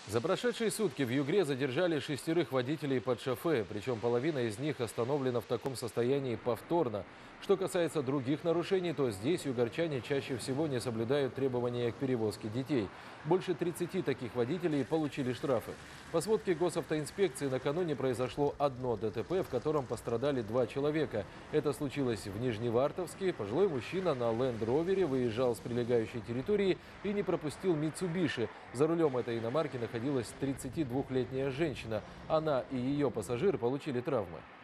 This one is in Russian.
За прошедшие сутки в Югре задержали 6 водителей под шофе, причем половина из них остановлена в таком состоянии повторно. Что касается других нарушений, то здесь югорчане чаще всего не соблюдают требования к перевозке детей. Больше 30 таких водителей получили штрафы. По сводке госавтоинспекции накануне произошло одно ДТП, в котором пострадали 2 человека. Это случилось в Нижневартовске. Пожилой мужчина на ленд-ровере выезжал с прилегающей территории и не пропустил Митсубиши. За рулем этой иномарки находилась 32-летняя женщина. Она и ее пассажир получили травмы.